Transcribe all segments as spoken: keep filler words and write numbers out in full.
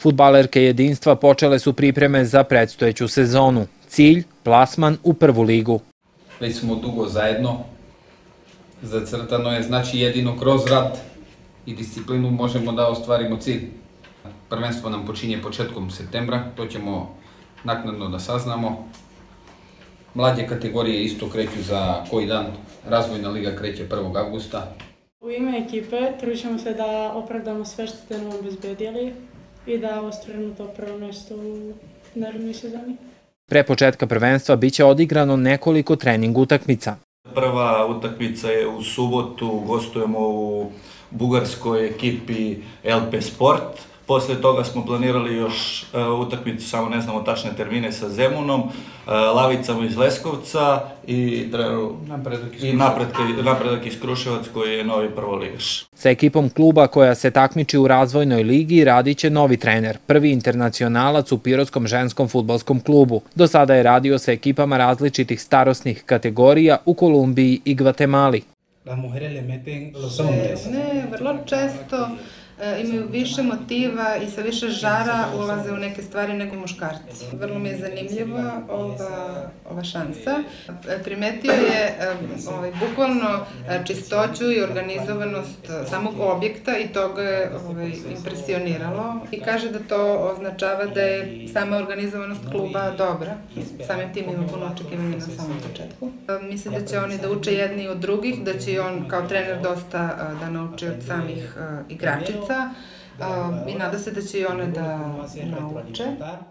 Fudbalerke jedinstva počele su pripreme za predstojeću sezonu. Cilj, plasman u prvu ligu. Već smo dugo zajedno. Zacrtano je, znači jedino kroz rad i disciplinu možemo da ostvarimo cilj. Prvenstvo nam počinje početkom septembra, to ćemo naknadno da saznamo. Mlađe kategorije isto kreću za koji dan. Razvojna liga kreće prvog avgusta. U ime ekipe trućemo se da opravdamo sve što ste nam obezbedili i da ostvarimo to prvo mjesto u narednoj sezoni. Pre početka prvenstva biće odigrano nekoliko trening utakmica. Prva utakmica je u subotu, gostujemo u bugarskoj ekipi L P Sport. Posle toga smo planirali još utakmicu, samo ne znamo tačne termine, sa Zemunom, Lavicama iz Leskovca i Napredak iz Kruševac koji je novi prvoligaš. Sa ekipom kluba koja se takmiči u razvojnoj ligi radit će novi trener, prvi internacionalac u Pirotskom ženskom fudbalskom klubu. Do sada je radio sa ekipama različitih starosnih kategorija u Kolumbiji i Gvatemali. Ne, vrlo često imaju više motiva i sa više žara ulaze u neke stvari nego muškarci. Vrlo mi je zanimljiva ova, ova šansa. Primetio je ovaj, bukvalno čistoću i organizovanost samog objekta i to ga je ovaj, impresioniralo. I kaže da to označava da je sama organizovanost kluba dobra. Samim tim ima puno očekivanja na samom početku. Mislim da će oni da uče jedni od drugih, da će on kao trener dosta da nauči od samih igračica. Uh, i nada se da će i one da nauče.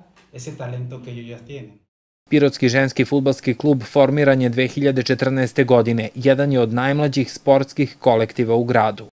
Pirotski ženski fudbalski klub formiran je dve hiljade četrnaeste. godine. Jedan je od najmlađih sportskih kolektiva u gradu.